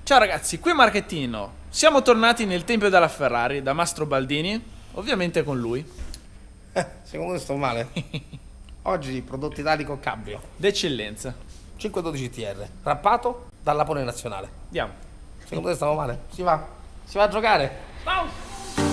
Ciao ragazzi, qui Marchettino. Siamo tornati nel tempio della Ferrari da Mastro Baldini, ovviamente con lui. Secondo me sto male. Oggi prodotto italico Cabrio D'eccellenza. 512 TR, rappato dal Lapone nazionale. Andiamo. Secondo te stiamo male? Si va a giocare. Ciao!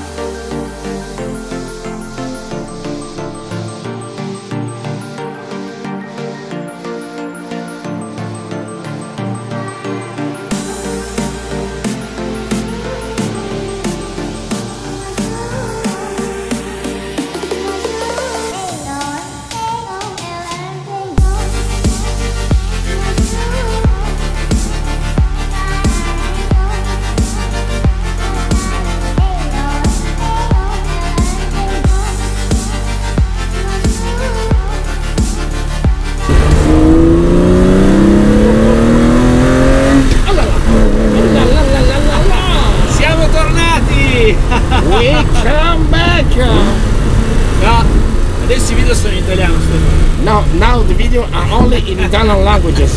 Siamo tornati! Welcome back! No, adesso i video sono in italiano, Stefano. No, now the video are only in Italian languages.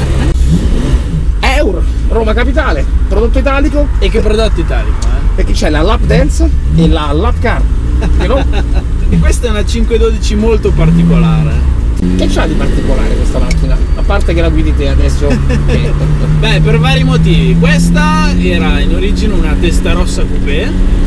Euro, Roma Capitale, prodotto italico. E che prodotto italico, Perché c'è la lap dance e la lap car. E questa è una 512 molto particolare. Che c'ha di particolare questa macchina? A parte che la guidi te adesso. Beh, per vari motivi. Questa era in origine una testa rossa coupé.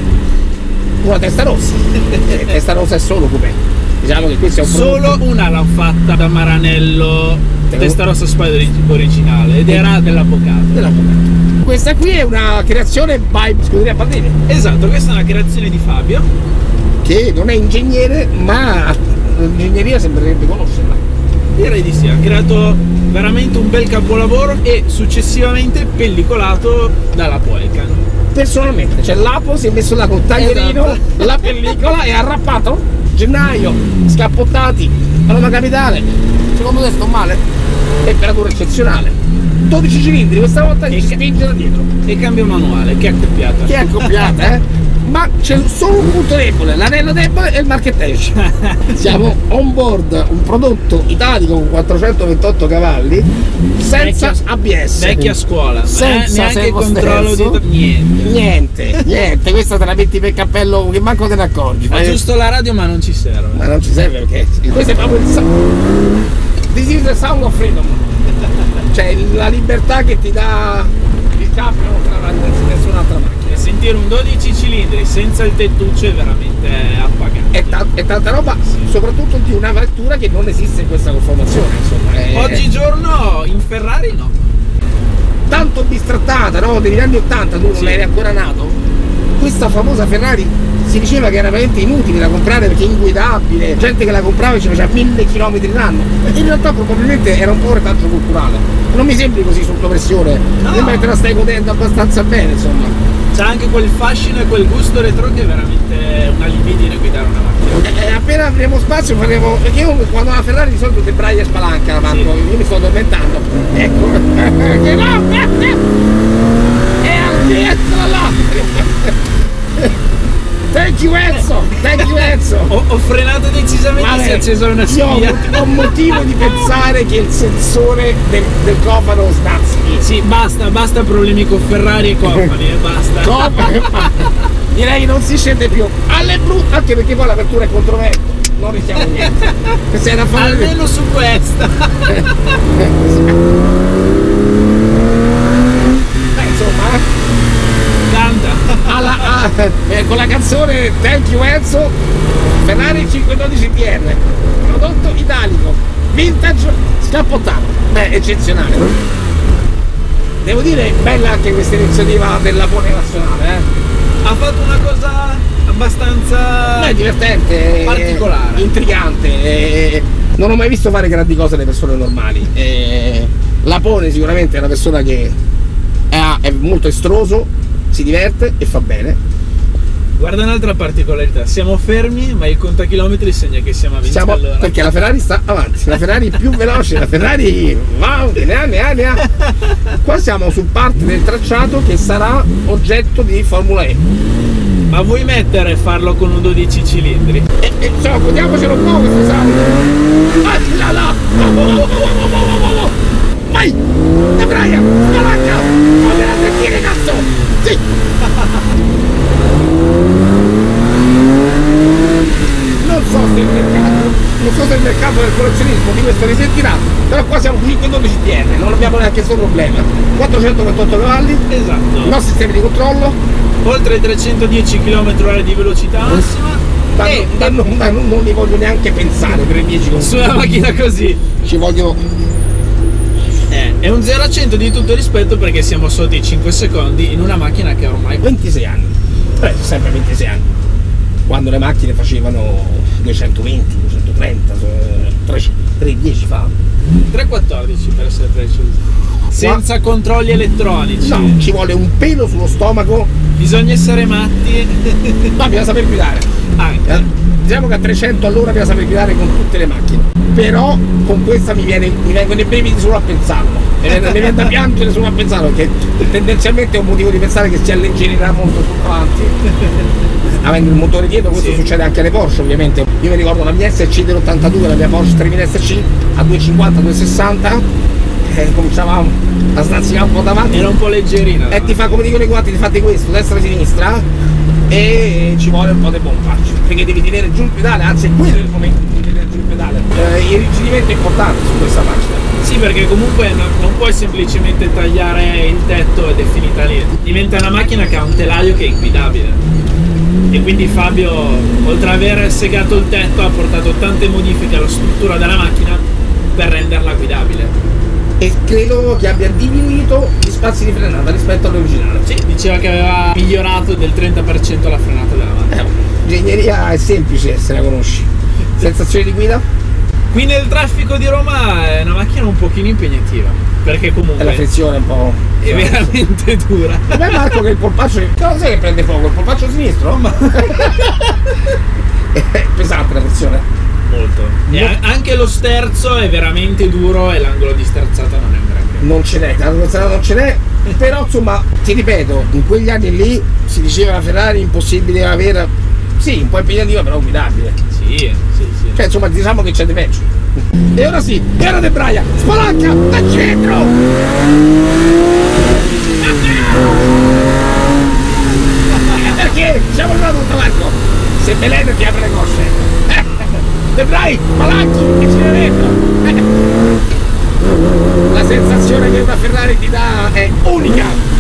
Una testa rossa. Testa rossa è solo coupé. Diciamo che questo è un Solo una l'hanno fatta da Maranello, testa rossa Spider originale, ed era dell'avvocato. Questa qui è una creazione by Scuderia Baldini. Esatto, questa è una creazione di Fabio, che non è ingegnere, ma l'ingegneria sembrerebbe conoscerla. direi di sì, ha creato veramente un bel capolavoro e successivamente pellicolato dalla Poelcan. Personalmente, cioè l'Apo si è messo là col taglierino, Esatto. la pellicola e ha rappato. Gennaio, scappottati, Roma Capitale. Secondo te sto male? Temperatura eccezionale. 12 cilindri, questa volta ci spinge da dietro. E cambio manuale, che è accoppiata. Che è accoppiata, Ma c'è solo un punto debole, l'anello debole è il marchetteggio. Siamo on board un prodotto italico con 428 cavalli senza ABS. Vecchia scuola, Senza neanche servo controllo stesso. Niente, questa te la metti per cappello che manco te ne accorgi. Ha giusto la radio ma non ci serve. Ma non ci serve perché questo è proprio il sound. This is the sound of freedom. Cioè la libertà che ti dà il Cabrio, non te la dà nessun'altra macchina. Sentire un 12 cilindri senza il tettuccio è veramente appagante. È tanta roba, soprattutto di una vettura che non esiste in questa conformazione, insomma. Oggigiorno in Ferrari no. Tanto bistrattata, no? Degli anni 80, tu non eri ancora nato. Questa famosa Ferrari si diceva che era veramente inutile da comprare perché è inguidabile, gente che la comprava e ci faceva 1000 km l'anno. In realtà probabilmente era un po' un retaggio culturale. Non mi sembri così sotto pressione, No. sembra che te la stai godendo abbastanza bene, insomma. C'è anche quel fascino e quel gusto retro che è veramente una libidine guidare una macchina. Appena avremo spazio faremo. Perché io quando la Ferrari di solito te braglia e spalanca, Marco, io mi sto addormentando. Ecco. Che no! E addietro là! Thank you Enzo! Ho frenato decisamente, si è accesa una spia. Ho motivo di pensare che il sensore del cofano snazzi. Sì, basta problemi con Ferrari e Company, basta. Direi che non si scende più alle blu, anche perché poi l'apertura è controvento, non rischiamo niente. Se era fare Almeno su questa. Insomma, con la canzone Thank you Enzo, Ferrari 512 TR, prodotto italico, vintage, scappottato. Beh, eccezionale. Devo dire, bella anche questa iniziativa del Lapone nazionale, Ha fatto una cosa abbastanza divertente, particolare, intrigante. Non ho mai visto fare grandi cose alle persone normali. Lapone sicuramente è una persona che è molto estroso, si diverte e fa bene. Guarda un'altra particolarità, siamo fermi ma il contachilometri segna che siamo a 20 all'ora. Perché la Ferrari sta avanti, la Ferrari più veloce, la Ferrari wow, ne ha. Qua siamo sul parte del tracciato che sarà oggetto di Formula E. Ma vuoi mettere e farlo con un 12 cilindri? Insomma, godiamocelo un po' questo salto. Là là! Vai! Brian! Spalanca! Voglio la sentire, cazzo! caso del collezionismo di questo risentirà, però qua siamo 512 TR, non abbiamo neanche questo problema. 428 cavalli, Esatto. i nostri sistemi di controllo, Oltre 310 km/h di velocità massima. E non li voglio neanche pensare per i 10 km. su una macchina così Ci vogliono è un 0 a 100 di tutto rispetto, perché siamo sotto i 5 secondi in una macchina che ormai 26 anni. Sempre 26 anni. Quando le macchine facevano 220, 230, 310 fa. 314 per essere precisi. Senza controlli elettronici. No, ci vuole un pelo sullo stomaco. Bisogna essere matti. Ma bisogna saper guidare. Anche. Diciamo che a 300 all'ora bisogna saper guidare con tutte le macchine. Però con questa mi vengono i brividi solo a pensarlo. Mi viene da piangere solo a pensarlo, perché tendenzialmente ho un motivo di pensare che si alleggerirà molto più avanti. Avendo il motore dietro, questo Sì. succede anche alle Porsche ovviamente. Io mi ricordo la mia SC dell'82, la mia Porsche 3000 SC a 250, 260. Cominciavamo a snazzicare un po' davanti Era un po' leggerina. e ti fa come dicono i guanti, ti fate questo, destra e sinistra, e ci vuole un po' di pompaccio, perché devi tenere giù il pedale, anzi quello è il momento in cui tenere giù il pedale. Il irrigidimento è importante su questa macchina. Sì, perché comunque non puoi semplicemente tagliare il tetto ed è finita lì. Diventa una macchina che ha un telaio che è inguidabile. E quindi Fabio, oltre ad aver segato il tetto, ha portato tante modifiche alla struttura della macchina per renderla guidabile. E credo che abbia diminuito gli spazi di frenata rispetto all'originale. Sì, diceva che aveva migliorato del 30% la frenata della macchina. L'ingegneria è semplice se la conosci. Sensazione di guida? Qui nel traffico di Roma è una macchina un pochino impegnativa, perché È la comunque frizione un po'. è veramente dura. Beh Marco, che il polpaccio. Cosa sai che prende fuoco? Il polpaccio sinistro? È pesante la frizione. Molto. E anche lo sterzo è veramente duro e l'angolo di sterzata non è un granché. Non ce n'è, non ce n'è, però insomma, ti ripeto, in quegli anni lì si diceva la Ferrari impossibile da avere, sì, un po' impegnativa però guidabile. Sì. Cioè insomma diciamo che c'è di peggio. E ora sì, e ora De Braia, spalanca, da centro! Perché siamo arrivati a Marco, se Beleno ti apre le cosce. De Braia, spalanchi e ci dentro. La sensazione che una Ferrari ti dà è unica.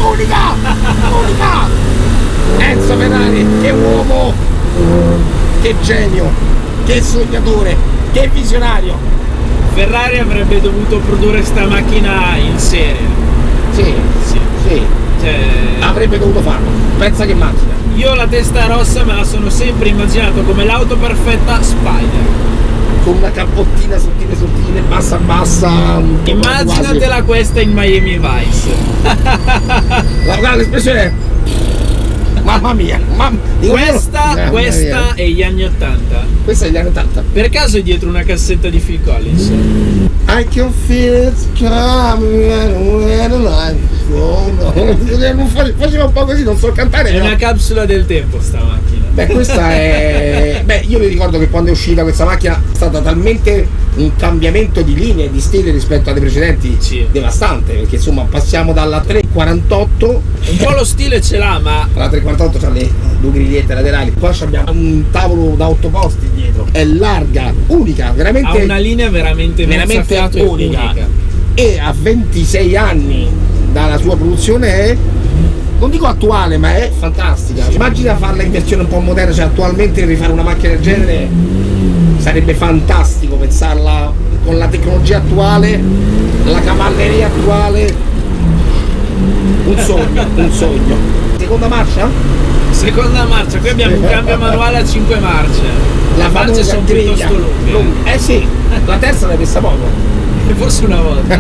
Enzo Ferrari, che uomo, che genio, che sognatore, che visionario. Ferrari avrebbe dovuto produrre sta macchina in serie. Sì, Sì. Cioè, avrebbe dovuto farlo. Pensa che macchina. io la testa rossa me la sono sempre immaginato come l'auto perfetta Spider. Con una cappottina sottile, bassa. Immaginatela questa in Miami Vice. Guarda l'espressione è... Mamma mia. Questa è gli anni 80. Questa è gli anni 80. Per caso è dietro una cassetta di Phil Collins? I can feel it coming. Oh, no. Faceva un po' così, non so cantare. È però. una capsula del tempo sta macchina. Beh, questa è. Beh, io mi ricordo che quando è uscita questa macchina è stata talmente un cambiamento di linea e di stile rispetto alle precedenti, Sì. devastante, perché insomma passiamo dalla 348. Un po' lo stile ce l'ha, ma La 348 c'ha le due grigliette laterali, qua abbiamo un tavolo da 8 posti dietro, è larga, unica, veramente, ha una linea veramente mozzafiato e unica. E a 26 anni dalla sua produzione è, non dico attuale, ma è fantastica. Immagina farla in versione un po' moderna, cioè attualmente rifare una macchina del genere sarebbe fantastico, pensarla con la tecnologia attuale, la cavalleria attuale, un sogno. Seconda marcia? Seconda marcia, qui abbiamo un cambio manuale a 5 marce. La Le marce famosa sono griglia. piuttosto lunghe. Eh sì, la terza l'hai messa poco. Forse una volta.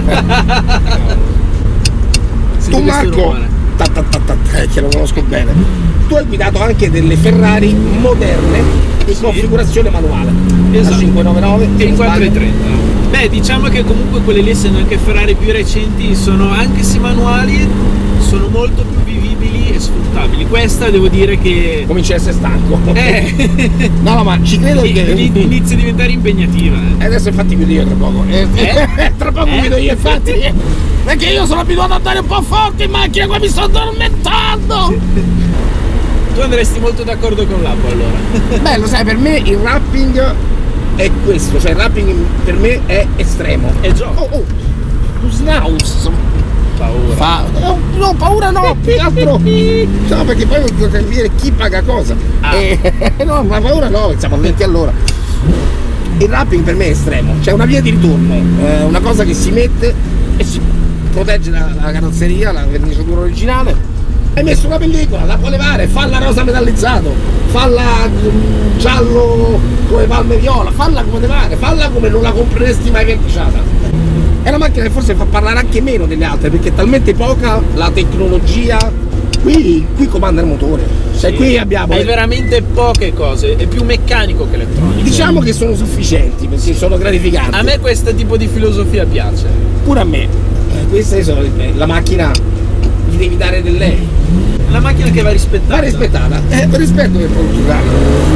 Tu Senti questo Marco, rumore. che lo conosco bene, tu hai guidato anche delle Ferrari moderne di configurazione manuale, Esatto. la 599 E in 430. Beh, diciamo che comunque quelle lì, essendo anche Ferrari più recenti, sono, anche se manuali, sono molto più vivibili e sfruttabili. Questa devo dire che cominci a essere stanco. No, ma ci credo che inizia a diventare impegnativa. adesso infatti guido io tra poco. Tra poco guido io infatti. Perché io sono abituato ad andare un po' forte in macchina, qua mi sto addormentando. Tu andresti molto d'accordo con l'Apple allora. Beh, lo sai, per me il rapping è questo, cioè il wrapping per me è estremo. È gioco. Tu snaus. Paura. No, paura no, più che altro. No, perché poi devo capire chi paga cosa. No, ma paura no, siamo a 20 all'ora. Il wrapping per me è estremo, c'è una via di ritorno, una cosa che si mette e si protegge la carrozzeria, la verniciatura originale. Hai messo una pellicola, la puoi levare, falla rosa metallizzato, falla giallo come palme viola, falla come te pare, falla come non la compreresti mai verniciata. È una macchina che forse fa parlare anche meno delle altre perché è talmente poca la tecnologia. Qui comanda il motore, cioè sì, qui abbiamo... Hai veramente poche cose, è più meccanico che elettronico. Diciamo che sono sufficienti perché sono gratificanti. A me questo tipo di filosofia piace. Pure a me. Questa è la macchina, gli devi dare del lei. La macchina che va rispettata. Va rispettata, rispetto del Portogallo.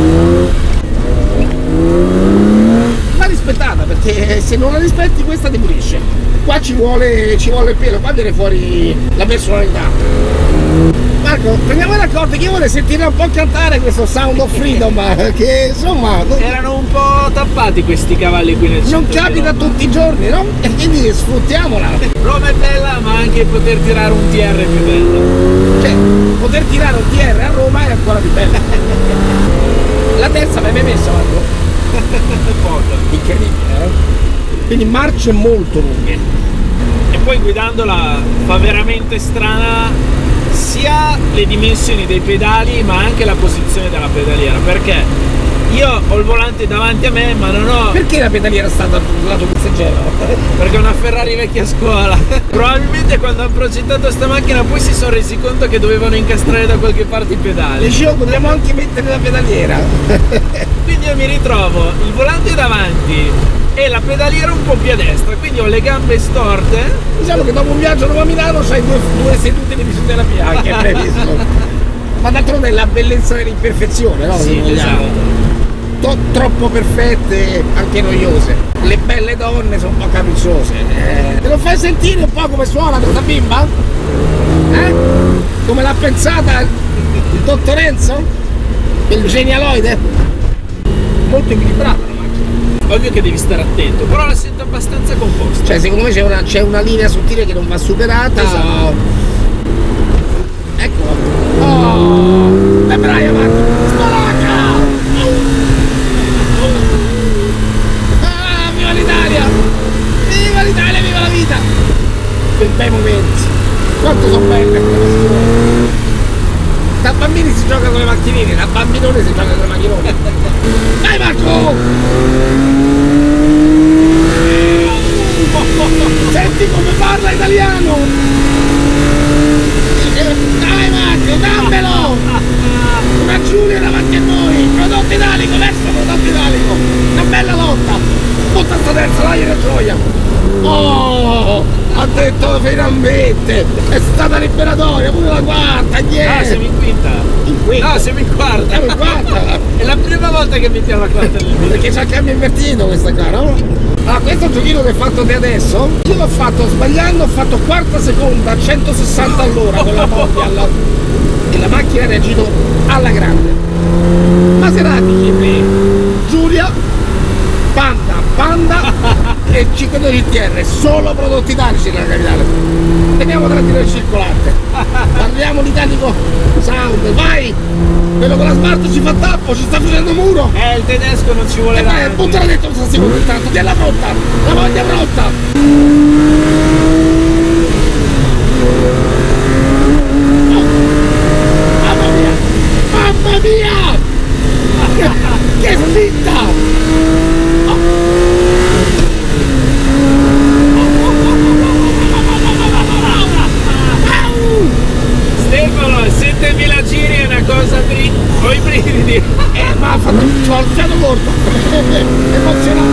Va rispettata perché se non la rispetti questa demolisce. Qua ci vuole il pelo, qua viene fuori la personalità. Marco, prendiamo d'accordo che io vorrei sentire un po' cantare questo Sound of Freedom, che insomma... Erano un po' tappati questi cavalli qui nel centro. Non capita tutti i giorni, no? E quindi sfruttiamola. Roma è bella, ma anche poter tirare un TR è più bello. Cioè, poter tirare un TR a Roma è ancora più bella. La terza l'hai mai messa, Marco? Poco. Incredibile, Quindi marce molto lunghe. E poi guidandola fa veramente strana sia le dimensioni dei pedali ma anche la posizione della pedaliera, perché io ho il volante davanti a me ma non ho... Perché la pedaliera sta dal lato passeggero? Perché è una Ferrari vecchia scuola. Probabilmente quando hanno progettato sta macchina poi si sono resi conto che dovevano incastrare da qualche parte i pedali. Dicevo, potremmo anche mettere la pedaliera. Quindi io mi ritrovo il volante davanti e la pedaliera un po' più a destra, quindi ho le gambe storte. Diciamo che dopo un viaggio a Roma Milano c'hai due sedute di fisioterapia anche previsto. Ma d'altronde è la bellezza dell'imperfezione, no? Sì, esatto. Troppo perfette, anche noiose. Le belle donne sono un po' capricciose. Te lo fai sentire un po' come suona questa bimba? Come l'ha pensata il dottor Enzo? Il genialoide? Molto equilibrata. Ovvio che devi stare attento, però la sento abbastanza composta. Cioè secondo me c'è una linea sottile che non va superata. Esatto. Ecco. Oh! È brava, Marco! Spalacca! Ah, viva l'Italia! Viva l'Italia, viva la vita! Che bei momenti! Quanto sono belle! Da bambini si gioca con le macchinine, da bambinone si gioca con le macchinone. Dai Marco! Senti come parla italiano! Dai Marco, dammelo! Una Giulia davanti a noi! Prodotto italico, verso prodotto italico! Una bella lotta! Butta sta terza, dai la gioia! Oh! Ha detto finalmente! È stata liberatoria, pure la quarta, Ah, siamo in quinta! In quinta? No, siamo in quarta! Siamo in quarta! È la prima volta che mettiamo la quarta nel video. Perché c'è il cambio invertito questa qua, no? Allora, questo giochino che hai fatto te adesso, io l'ho fatto sbagliando, ho fatto quarta seconda a 160 all'ora con la molla e la macchina ha reagito alla grande. Maserati, Ghibli, Giulia, Panda e 512 GTR, solo prodotti italici nella capitale. Teniamo tranquillo il circolante, parliamo l'italico sound, vai! Quello con la smart ci fa tappo, ci sta facendo muro! Il tedesco non ci vuole dare! Buttala dentro un secondo intanto, tienila pronta! La voglia pronta! Oh. Mamma mia! Mamma mia! Che spinta! Oh. Stefano, 7000 giri è una cosa ho i brividi. Ma ha fatto il fiato corto. Emozionato.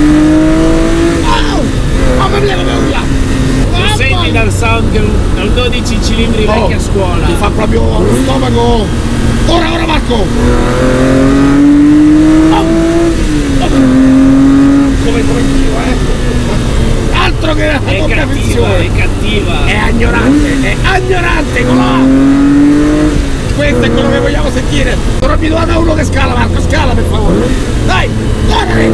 Mamma mia, via. Senti dal sound che è un 12 cilindri vecchia scuola. Ti fa proprio lo stomaco. Ora Marco. Come io, altro che la cattiva, è cattiva. È agnorante con la... Questo è quello che vogliamo sentire. abituato a uno che scala, Marco, scala per favore. Dai, corri!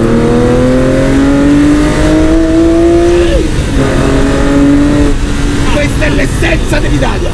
Questa è l'essenza dell'Italia.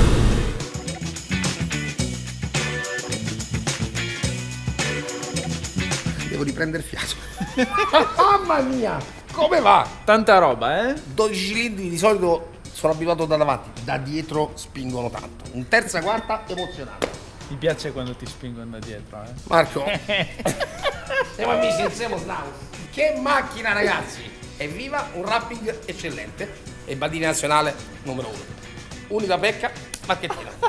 Devo riprendere fiato. Mamma mia, come va? Tanta roba, 12 cilindri di solito sono abituato da davanti, da dietro spingono tanto. Un terza quarta emozionante. Mi piace quando ti spingono da dietro, Marco, siamo amici insieme, Snaus. Che macchina, ragazzi! Evviva, un wrapping eccellente e bandina nazionale numero 1. Unica pecca, macchettina.